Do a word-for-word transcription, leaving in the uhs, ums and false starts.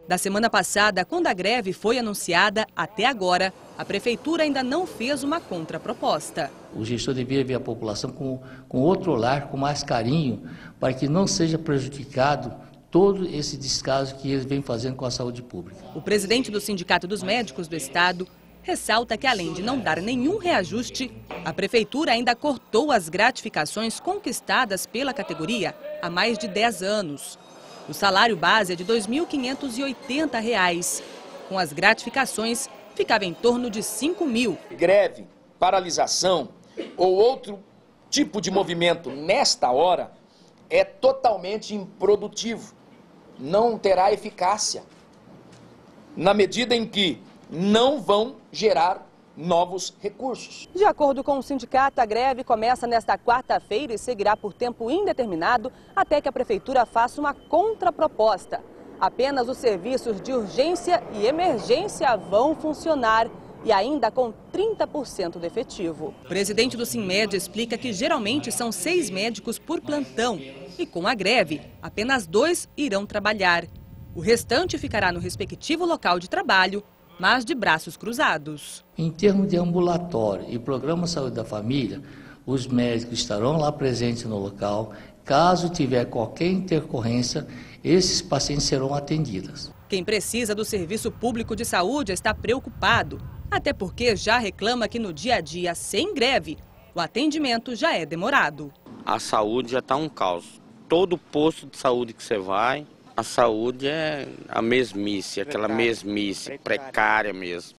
Da semana passada, quando a greve foi anunciada, até agora, a Prefeitura ainda não fez uma contraproposta. O gestor devia ver a população com, com outro olhar, com mais carinho, para que não seja prejudicado todo esse descaso que eles vêm fazendo com a saúde pública. O presidente do Sindicato dos Médicos do Estado ressalta que, além de não dar nenhum reajuste, a Prefeitura ainda cortou as gratificações conquistadas pela categoria há mais de dez anos. O salário base é de dois mil quinhentos e oitenta reais. Com as gratificações, ficava em torno de cinco mil. Greve, paralisação ou outro tipo de movimento nesta hora é totalmente improdutivo. Não terá eficácia, na medida em que não vão gerar novos recursos. De acordo com o sindicato, a greve começa nesta quarta-feira e seguirá por tempo indeterminado até que a Prefeitura faça uma contraproposta. Apenas os serviços de urgência e emergência vão funcionar e ainda com trinta por cento do efetivo. O presidente do Sinmed explica que geralmente são seis médicos por plantão e com a greve, apenas dois irão trabalhar. O restante ficará no respectivo local de trabalho, mas de braços cruzados. Em termos de ambulatório e programa Saúde da Família, os médicos estarão lá presentes no local. Caso tiver qualquer intercorrência, esses pacientes serão atendidos. Quem precisa do serviço público de saúde está preocupado, até porque já reclama que no dia a dia, sem greve, o atendimento já é demorado. A saúde já está um caos. Todo posto de saúde que você vai, a saúde é a mesmice, aquela mesmice, precária mesmo.